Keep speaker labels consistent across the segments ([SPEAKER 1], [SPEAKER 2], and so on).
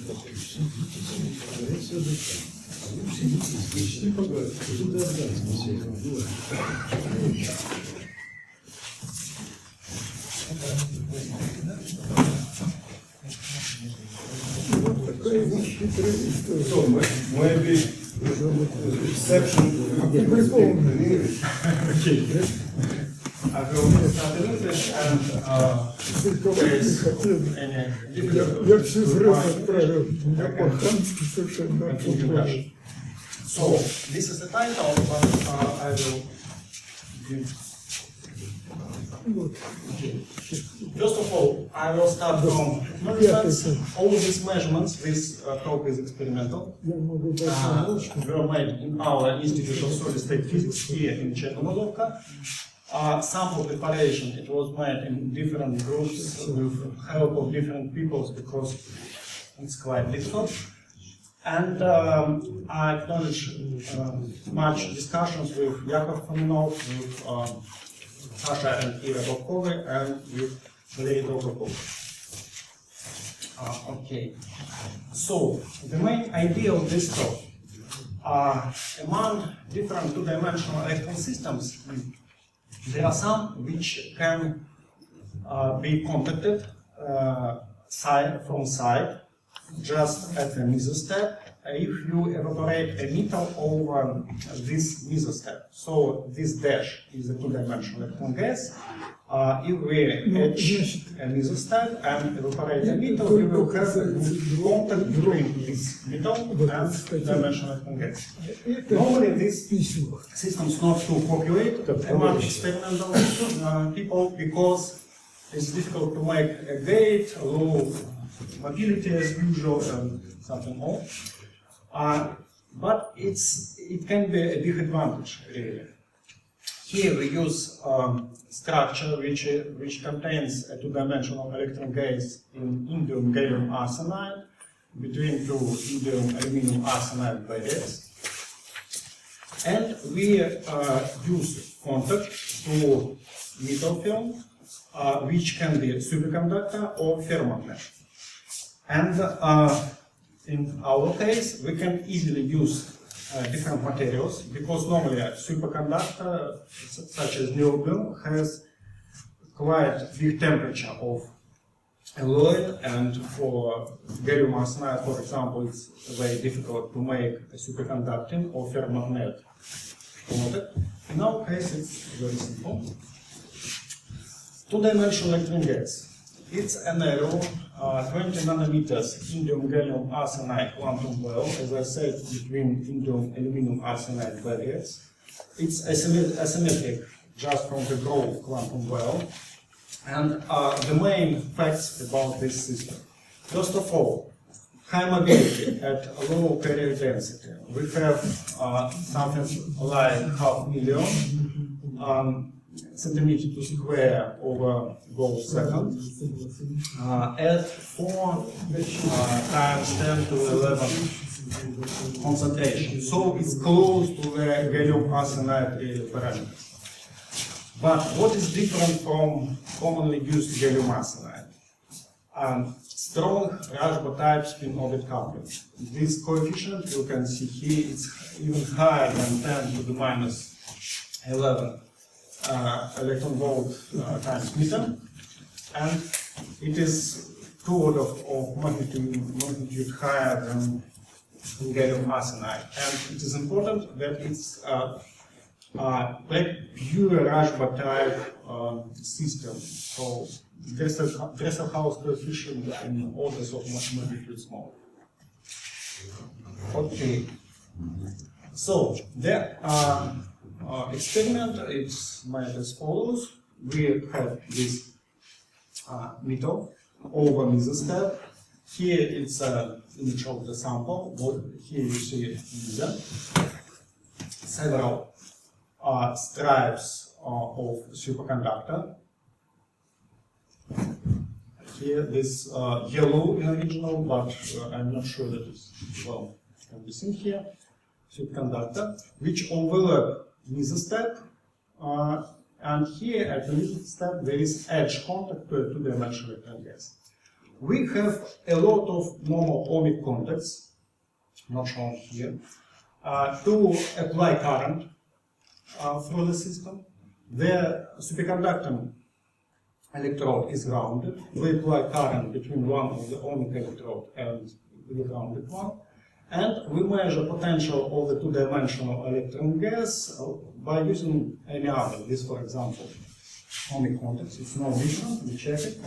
[SPEAKER 1] So maybe exception. Okay. I will start in English and
[SPEAKER 2] Я все зря отправил, меня по-хамски совершенно отпугивает.
[SPEAKER 1] So, this is the title, but I will give. First of all, I will start from measurements. All these measurements, this talk is experimental, were made in our Institute of Solid State Physics here in Chernomordovka. Sample preparation, it was made in different groups with help of different people because it's quite difficult. And I acknowledge much discussions with Yakov Fominov, with Sasha and Ira Bobkovy, and with Valery Dolgopov. Okay, so the main idea of this talk, among different two-dimensional electron systems, there are some which can be contacted from side, just at the mesostep, if you evaporate a metal over this mesostep. So this dash is a two-dimensional electron gas. If we etch a mesostep and evaporate a metal, we will have a contact between this metal and two-dimensional electron gas. Normally, this system is not too popular among experimental people because it's difficult to make a gate, low mobility as usual, and something more. But it can be a big advantage, really. Here we use structure which contains a two-dimensional electron gas in indium gallium arsenide between two indium aluminum arsenide barriers. And we use contact through metal film, which can be superconductor or ferromagnet. And in our case, we can easily use different materials because normally a superconductor, such as niobium, has quite big temperature of alloy, and for gallium arsenide, for example, it's very difficult to make a superconducting or ferromagnet contact. In our case, it's very simple. Two-dimensional electron gas. It's a narrow 20 nanometers indium gallium arsenide quantum well, as I said, between indium aluminum arsenide barriers. It's asymmetric just from the growth quantum well. And the main facts about this system. First of all, high mobility at a low carrier density. We have something like 500,000 centimeter to square over Gold second at 4 times 10 to 11 concentration. So it's close to the gallium arsenide parameters. But what is different from commonly used gallium arsenide? Strong Rashba type spin orbit coupling. This coefficient you can see here, it's even higher than 10 to the minus 11 electron volt times meter, and it is 2 orders of magnitude higher than gallium arsenide. And it is important that it's pure Rashba type system. So Dresselhaus coefficient in orders of magnitude small. Okay. So the experiment is made as follows. We have this metal over mesostep. Here it's an image of the sample. Here you see several stripes of superconductor. Here this yellow in original, but I'm not sure that it's well can be seen here. Superconductor which overlap mesostep, and here at the mesostep there is edge contact to a two-dimensional electron gas. we have a lot of normal ohmic contacts, not shown here, to apply current through the system. The superconducting electrode is grounded. We apply current between one of the ohmic electrode and the grounded one. And we measure potential of the two-dimensional electron gas by using any other. This, for example, ohmic contacts. It's no different. We check it.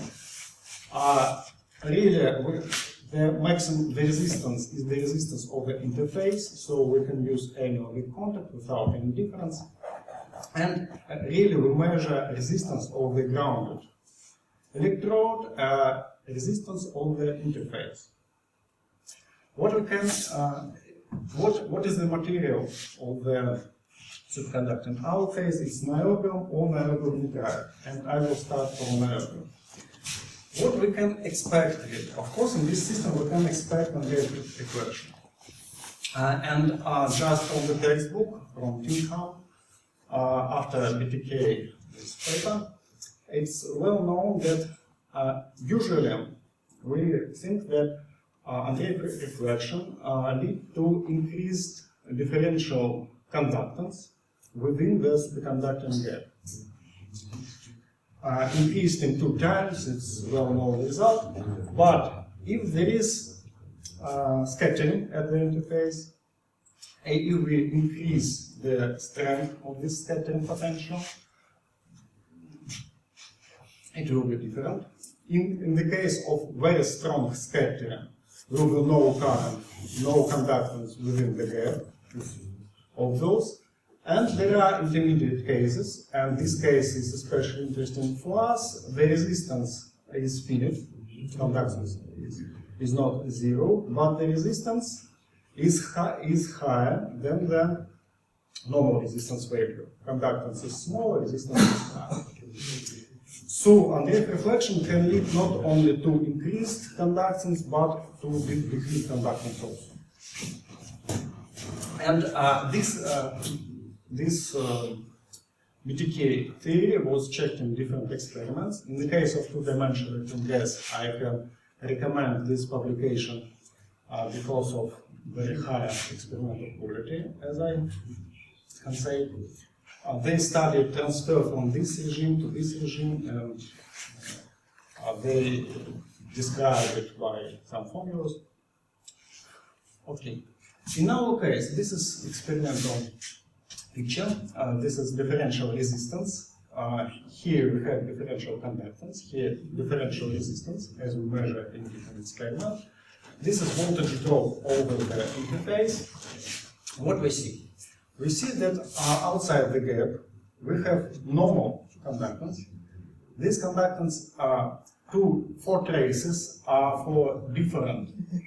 [SPEAKER 1] Really, the maximum resistance is the resistance of the interface, so we can use any ohmic contact without any difference. And really, we measure resistance of the grounded electrode, resistance of the interface. What we can, what is the material of the superconductor? In our case, it's niobium or niobium nitride, and I will start from niobium. What we can expect here? Of course, in this system, we can expect an reflection. And just from the textbook from Tinkham, after BTK this paper, it's well known that usually we think that anti-reflection lead to increased differential conductance within the superconducting gap. Increased in 2 times, it's a well-known result, but if there is scattering at the interface, if we increase the strength of this scattering potential, it will be different. In the case of very strong scattering, there will be no current, no conductance within the gap of those. And there are intermediate cases, and this case is especially interesting for us. The resistance is finite, conductance is not zero, but the resistance is higher than the normal resistance value. Conductance is small, resistance is higher. So, anti-reflection can lead not only to increased conductance, but to decreased conductance also. And this BTK theory was checked in different experiments. In the case of two-dimensional electron gas, I can recommend this publication because of very high experimental quality, as I can say. They studied transfer from this regime to this regime, and they describe it by some formulas. Okay. In our case, this is experimental picture. This is differential resistance. Here we have differential conductance. Here differential resistance, as we measure in different experiments. This is voltage drop over the interface. What we see? We see that outside the gap we have normal conductance. These conductance 4 traces are for different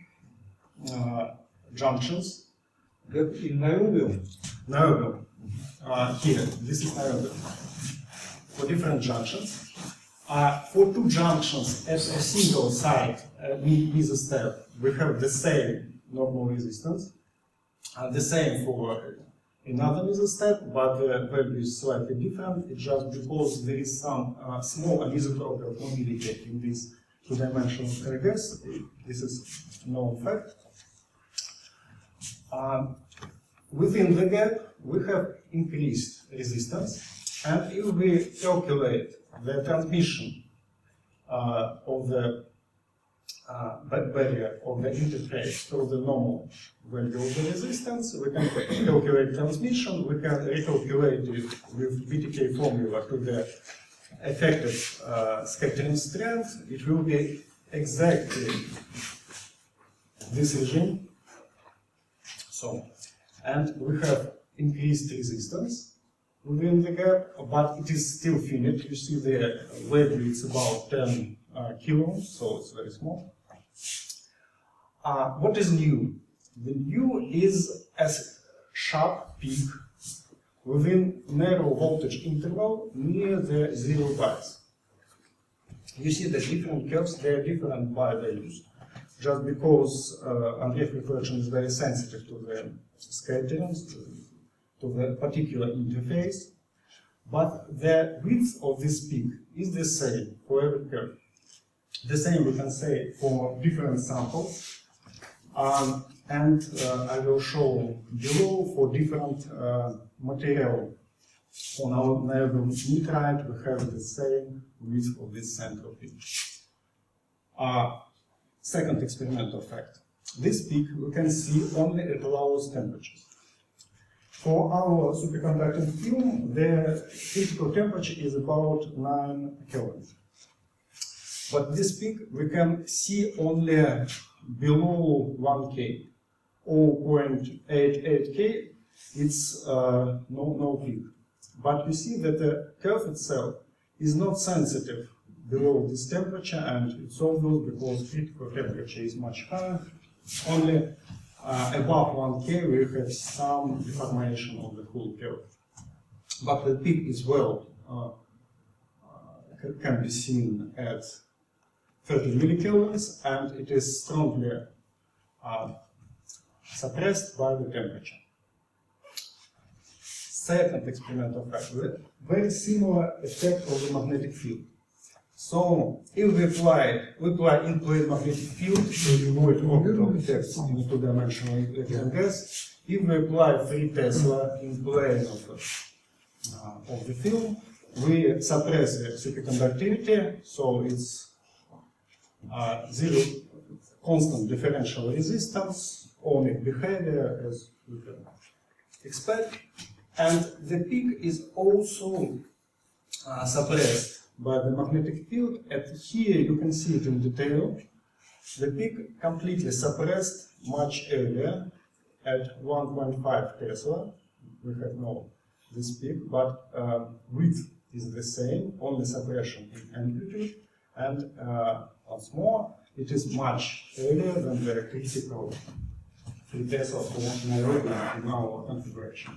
[SPEAKER 1] junctions.
[SPEAKER 2] Gap in niobium.
[SPEAKER 1] Niobium. Here, this is niobium. For different junctions. For 2 junctions at a single site, meso step, we have the same normal resistance. The same for another meso step, but the value is slightly different. It's just because there is some small anisotropic mobility in this 2-dimensional gas. This is known fact. Within the gap, we have increased resistance, and if we calculate the transmission of the barrier of the interface through the normal value of the resistance, we can calculate transmission, we can recalculate it with BTK formula to the effective scattering strength. It will be exactly this regime. So, and we have increased resistance within the gap, but it is still finite. You see the value is about 10 kiloohms, so it's very small. What is new? The new is a sharp peak within narrow voltage interval near the 0 bias. You see the different curves, they are different by values. Just because anti-reflection is very sensitive to the scattering, to the particular interface, but the width of this peak is the same for every curve. The same we can say for different samples. And I will show below for different material. On our niobium nitride, we have the same width of this central peak. Second experimental fact. This peak we can see only at lowest temperatures. For our superconducting film, the critical temperature is about 9 Kelvin. But this peak we can see only below 1K, 0.88K, it's no peak. But you see that the curve itself is not sensitive below this temperature, and it's obvious because critical temperature is much higher. Only above 1K we have some deformation of the whole curve. But the peak is well can be seen at 30 millikelvins, and it is strongly suppressed by the temperature. Second experimental fact, very similar effect of the magnetic field. So, if we apply in-plane magnetic field to avoid orbital effects in a two-dimensional electron gas, if we apply 3 Tesla in plane of the film, we suppress the superconductivity, so it's zero constant differential resistance, ohmic behavior as we can expect, and the peak is also suppressed by the magnetic field. And here you can see it in detail. The peak completely suppressed much earlier at 1.5 Tesla. We have no this peak, but width is the same, only suppression in amplitude, and once more, it is much earlier than the critical 3 Tesla for niobium in our configuration.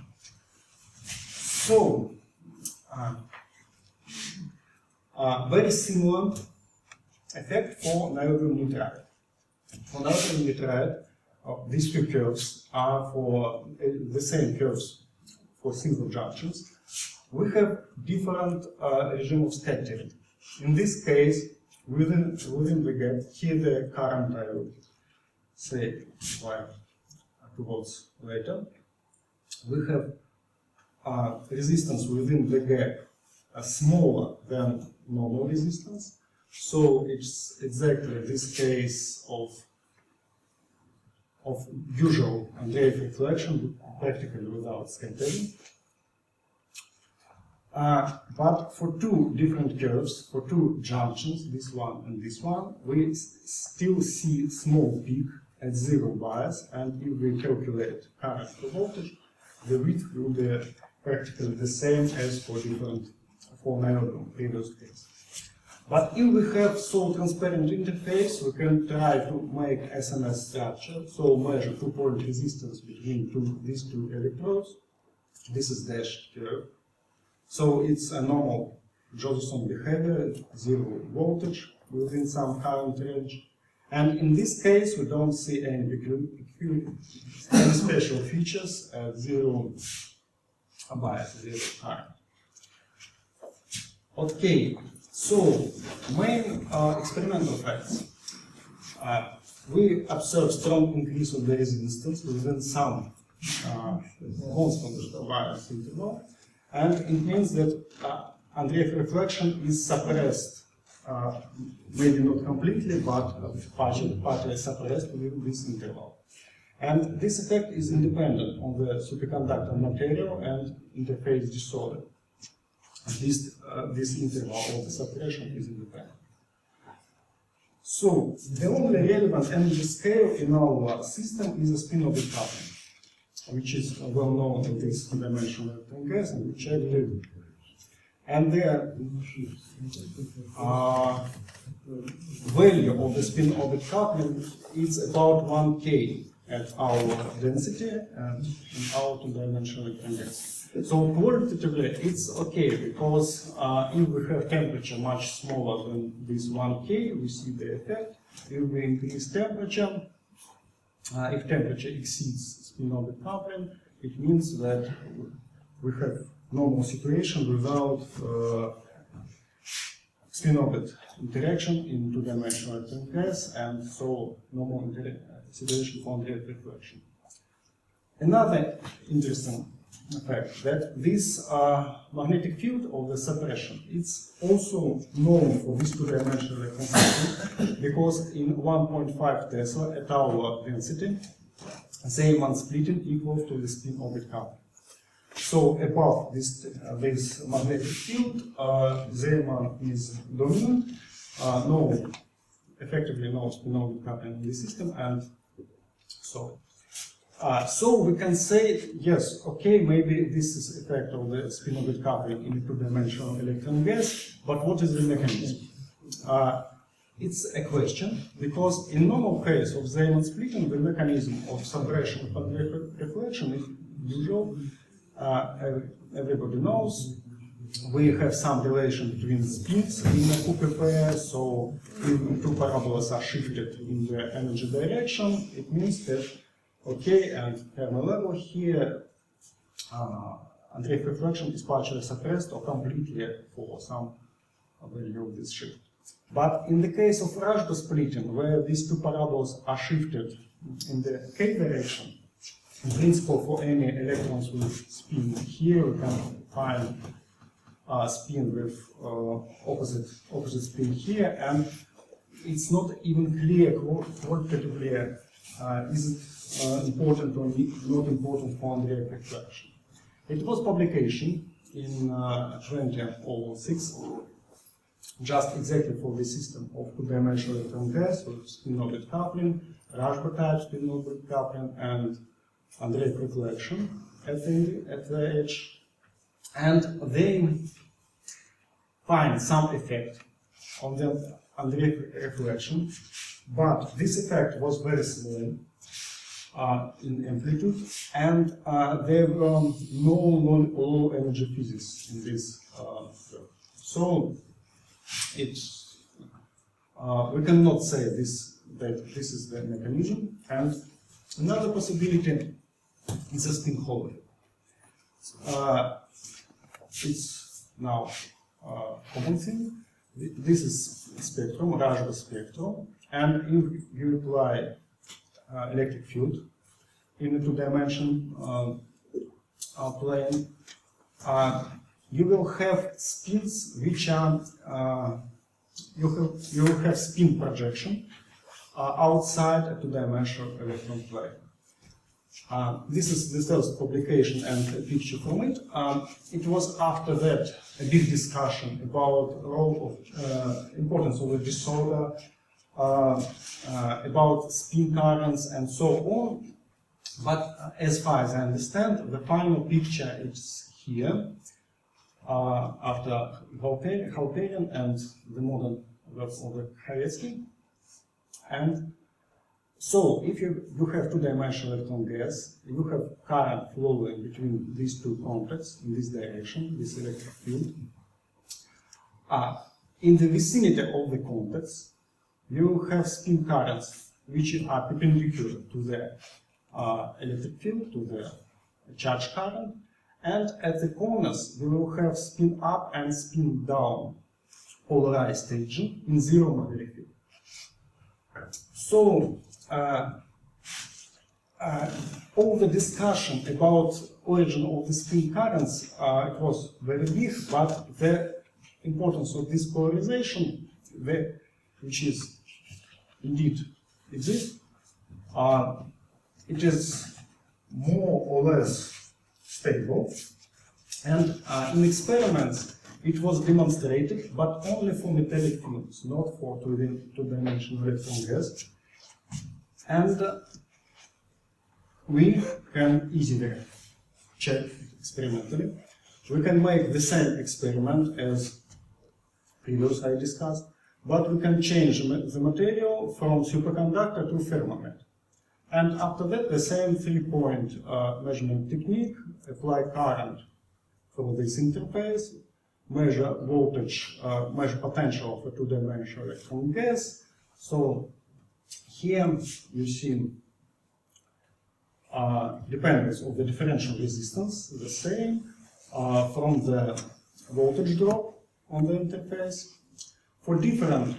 [SPEAKER 1] So, very similar effect for niobium nitride. For niobium nitride, these two curves are for the same curves for single junctions. We have different regime of scattering. In this case, within the gap, here the current I will say why 2 volts later, we have resistance within the gap smaller than normal resistance. So it's exactly this case of usual Andreev reflection, practically without scattering. But for 2 different curves, for 2 junctions, this one and this one, we still see small peak at 0 bias, and if we calculate current to voltage, the width will be practically the same as for niobium previous case. But if we have so transparent interface, we can try to make SMS structure, so measure 2-point resistance between these 2 electrodes. This is dashed curve. So it's a normal Josephson behavior, 0 voltage within some current range. And in this case, we don't see any special features at 0 bias, 0 current. Okay, so main experimental facts. We observe strong increase of the resistance within some constant bias interval. And it means that Andreev reflection is suppressed, maybe not completely, but partly suppressed within this interval. And this effect is independent on the superconductor material and interface disorder. At least this interval of the suppression is independent. So, the only relevant energy scale in our system is a spin-orbit coupling, which is well known in this two-dimensional electron gas, and which I believe. And the value of the spin-orbit coupling is about 1K at our density and in our two-dimensional electron gas. So qualitatively, it's okay, because if we have temperature much smaller than this 1K, we see the effect. If we increase temperature, if temperature exceeds spin-orbit coupling, it means that we have normal situation without spin-orbit interaction in two-dimensional electron gas, and so normal situation for Andreev reflection. Another interesting fact that this magnetic field of the suppression is also known for this two-dimensional electron system because in 1.5 Tesla at our density, Zeeman splitting equals to the spin-orbit coupling. So above this magnetic field, Zeeman is dominant, effectively no spin-orbit coupling in the system, and so. So we can say, yes, okay, maybe this is effect of the spin-orbit coupling in two-dimensional electron gas, but what is the mechanism? It's a question, because in normal case of Zeeman splitting, the mechanism of suppression of Andreev reflection is usual. Everybody knows. We have some relation between spins in a Cooper pair, so if two parabolas are shifted in the energy direction, it means that, okay, and thermal level here, Andreev reflection is partially suppressed or completely for some value of this shift. But in the case of Rashba splitting, where these two parabolas are shifted in the k direction, in principle for any electrons with spin here, we can find spin with opposite spin here, and it's not even clear qualitatively is it important or not important for Andreev reflection. It was publication in 2006, just exactly for the system of two-dimensional electron gas with spin-orbit coupling, Rashba type spin-orbit coupling, and Andreev reflection at the edge, and they find some effect on the Andreev reflection, but this effect was very small in amplitude, and there were no low energy physics in this. So it's we cannot say that this is the mechanism. And another possibility is a spin Hall. It's now common thing. This is spectrum, Rashba spectrum, and if you apply electric field in a two-dimension plane, you will have spins which are you will have spin projection outside a two-dimensional electron plane. This is the first publication and a picture from it. It was after that a big discussion about the role of importance of the disorder, about spin currents and so on. But as far as I understand, the final picture is here after Halperian and the modern works of Khaevsky. And so, if you have two-dimensional electron gas, you have current flowing between these two contacts in this direction, this electric field. In the vicinity of the contacts, you have spin currents which are perpendicular to the electric field, to the charge current, and at the corners you will have spin up and spin down polarized staging in zero magnetic field. So, all the discussion about origin of the spin currents, it was very big, but the importance of this polarization, which is indeed exists, it is more or less stable, and in experiments it was demonstrated, but only for metallic fields, not for two-dimensional electron gas. And we can easily check experimentally. We can make the same experiment as previous I discussed, but we can change the material from superconductor to thermomet. And after that, the same three-point measurement technique, apply current for this interface, measure voltage, measure potential of a two-dimensional electron gas. So here you see dependence of the differential resistance, the same, from the voltage drop on the interface. For different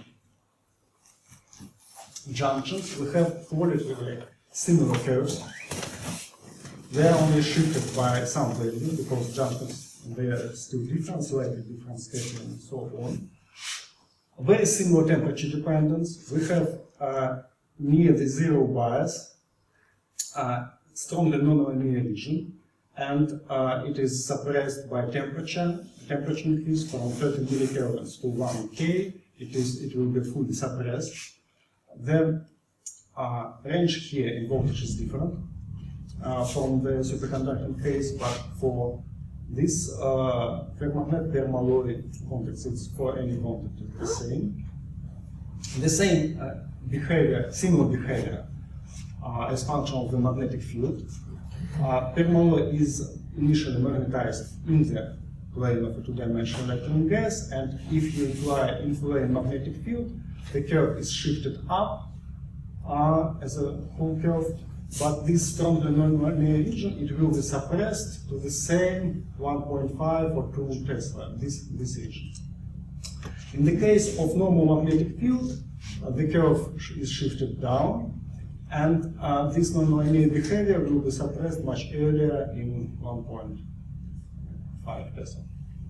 [SPEAKER 1] junctions, we have qualitatively similar curves. They are only shifted by some value because junctions, they are still different, slightly different scheduling and so on. Very similar temperature dependence. We have near the zero bias, strongly non-linear region, and it is suppressed by temperature increase from 30 millikelvins to 1 K. It will be fully suppressed. The range here in voltage is different from the superconducting case, but for this ferromagnetic permalloy context, it's for any contact the same. The same behavior, similar behavior as function of the magnetic field. Permalloy is initially magnetized in the plane of a two-dimensional electron gas, and if you apply in-plane magnetic field, the curve is shifted up as a whole curve, but this strongly non-linear region, it will be suppressed to the same 1.5 or 2 Tesla, this region. In the case of normal magnetic field, the curve is shifted down, and this non-linear behavior will be suppressed much earlier in 1.5 Tesla.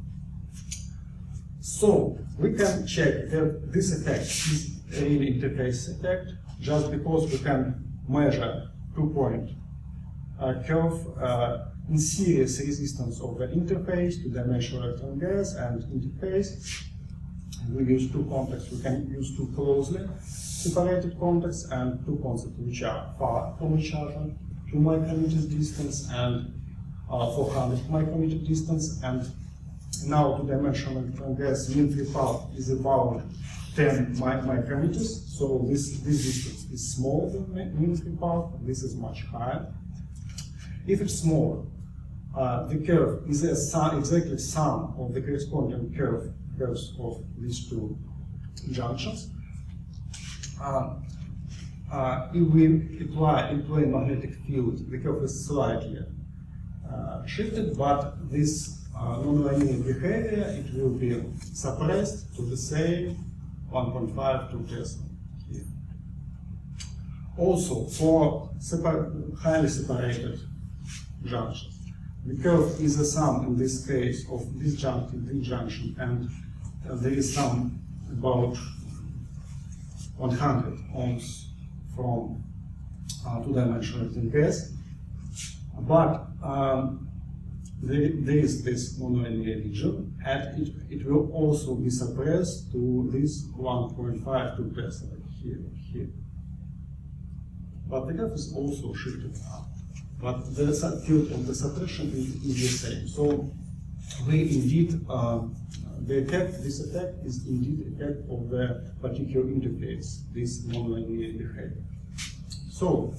[SPEAKER 1] So we can check that this effect is a real interface effect just because we can measure two-point curve in series resistance of the interface, two-dimensional electron gas and interface. We use two contacts. We can use two closely separated contacts and two contacts which are far from each other, 2 micrometers distance and 400 micrometer distance. And now two-dimensional electron gas mean free path is about 10 micrometers. So this distance is smaller than mean free path. This is much higher. If it's smaller, the curve is exactly sum of the corresponding curves of these two junctions. If we apply in-plane magnetic field, the curve is slightly shifted, but this non-linear behavior, it will be suppressed to the same 1.5 to Tesla here. Also, for highly separated junctions, the curve is a sum in this case of this junction, and there is some about 100 ohms from two-dimensional electron gas, but there is this non-linear region, and it will also be suppressed to this 1.5 to Tesla here. But the curve is also shifted up. But the field of the suppression is the same. So we indeed, this effect is indeed effect of the particular interface, this non-linear behavior. So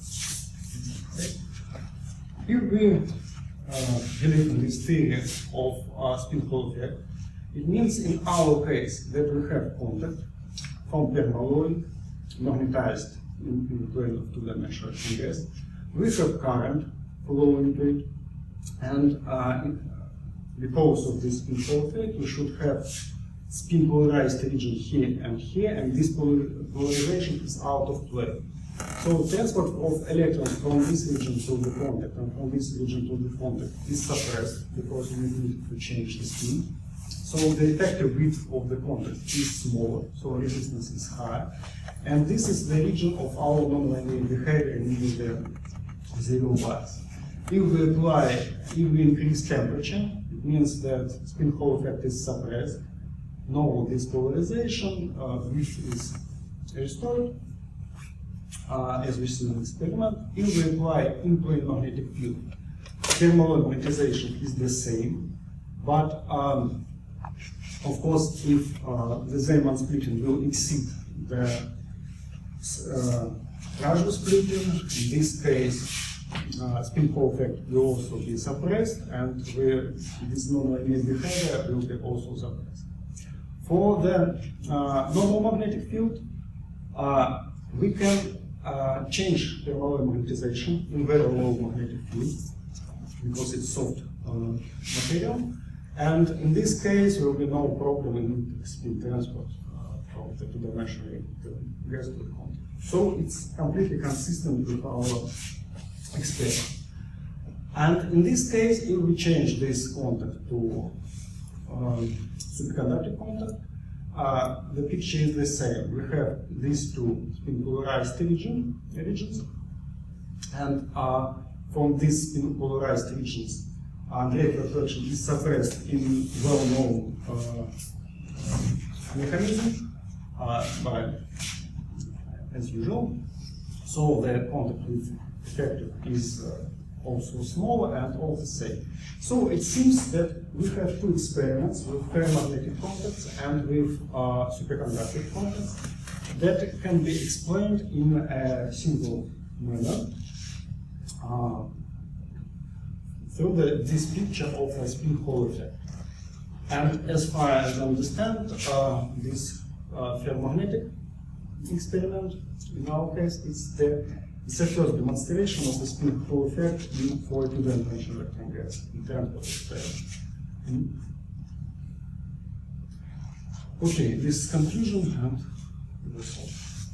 [SPEAKER 1] if we believe in this theory of spin-Hall effect, it means in our case that we have contact from permalloy magnetized in the plane of two-dimensional gas. We have current flowing to it, and because of this spin-Hall effect, we should have spin polarized region here, and this polarization is out of play. So transport of electrons from this region to the contact and from this region to the contact is suppressed because we need to change the spin. So the effective width of the contact is smaller, so resistance is higher. And this is the region of our non-linear behavior in the zero bias. If we increase temperature, it means that spin-Hall effect is suppressed. No, this polarization, which is restored, as we see in the experiment. If we apply in-plane magnetic field, permalloy magnetization is the same, but of course, if the Zeeman splitting will exceed the Rajov splitting, in this case, spin-Hall effect will also be suppressed, and this non-linear behavior will be also suppressed. For the normal magnetic field, we can change permalloy magnetization in very low magnetic field because it's soft material, and in this case there will be no problem in spin transport. of the two-dimensional gas contact. So it's completely consistent with our experiment. And in this case, if we change this contact to superconductive contact, the picture is the same. We have these two spin polarized regions, and from these spin polarized regions, Andreev reflection is suppressed in well-known mechanism by, as usual. So the contact with effective is also smaller and all the same. So it seems that we have two experiments with ferromagnetic contacts and with superconductive contacts that can be explained in a simple manner through this picture of a spin Hall effect. And as far as I understand, this ferromagnetic experiment, in our case, it's the first demonstration of the spin Hall effect for a two-dimensional electron gas in terms of experiment. Okay, this is conclusion and result.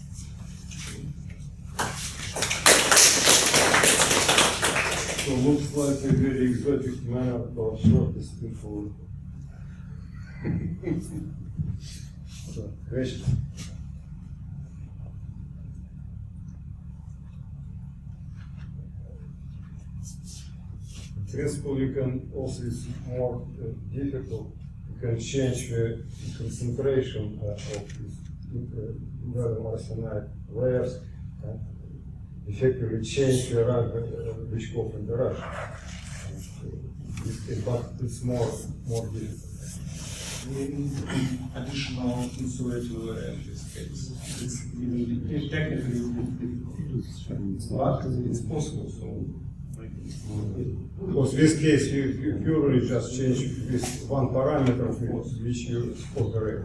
[SPEAKER 3] So looks like a very exotic manner of short spin Hall. So, question. In principle, you can also, it's more difficult, you can change the concentration of these gallium arsenide layers and effectively change the Bychkov and the rush. But it's more difficult.
[SPEAKER 1] We need additional insulator layer in this case. It's technically difficult, but it's possible. So.
[SPEAKER 3] Because in this case, you purely just change this one parameter which you operate.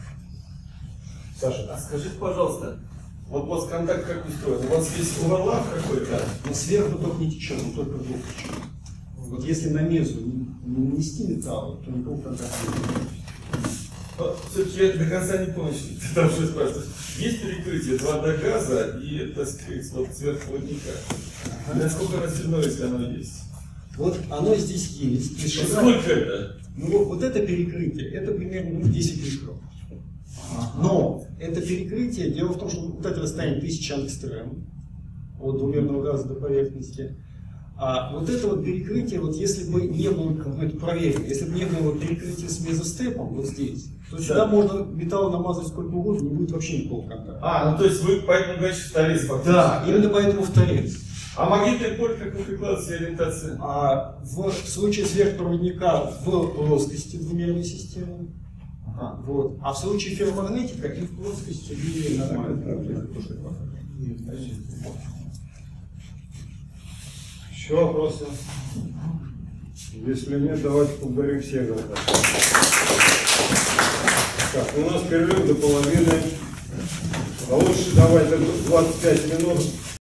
[SPEAKER 3] Саша.
[SPEAKER 4] А скажите, пожалуйста, вот у вас контакт как устроен? У вас есть оверлап какой-то?
[SPEAKER 1] Но сверху ток не течет, он только вдох течет. Вот если на мезу не нанести металл, то никакого контакта не будет.
[SPEAKER 4] Все-таки я до конца не понял, потому что спрашиваю. Есть перекрытие 2 до газа и, так сказать, вот сверхплотника. Насколько оно сильно, если оно есть?
[SPEAKER 1] Вот оно здесь есть.
[SPEAKER 4] Вот сколько это?
[SPEAKER 1] Ну вот это перекрытие, это примерно 10 микрон. Но это перекрытие, дело в том, что вот это расстояние 1000 ангстрем от двумерного газа до поверхности. А вот это вот перекрытие, вот если бы не было, это проверено, если бы не было перекрытия с мезостепом вот здесь, то сюда можно металл намазать сколько угодно, не будет вообще никакого контакта.
[SPEAKER 4] Ну то есть вы поэтому говорите, что торец фактически?
[SPEAKER 1] Да, именно поэтому в торец.
[SPEAKER 4] А магнитный поле как прикладывается ориентация?
[SPEAKER 1] В случае сверхпроводника в плоскости двумерной системы. Вот. А в случае ферромагнетика и в плоскости и нормально.
[SPEAKER 3] Еще вопросы? Если нет, давайте поблагодарим всех. Так, у нас перерыв до половины. А лучше давайте 25 минут.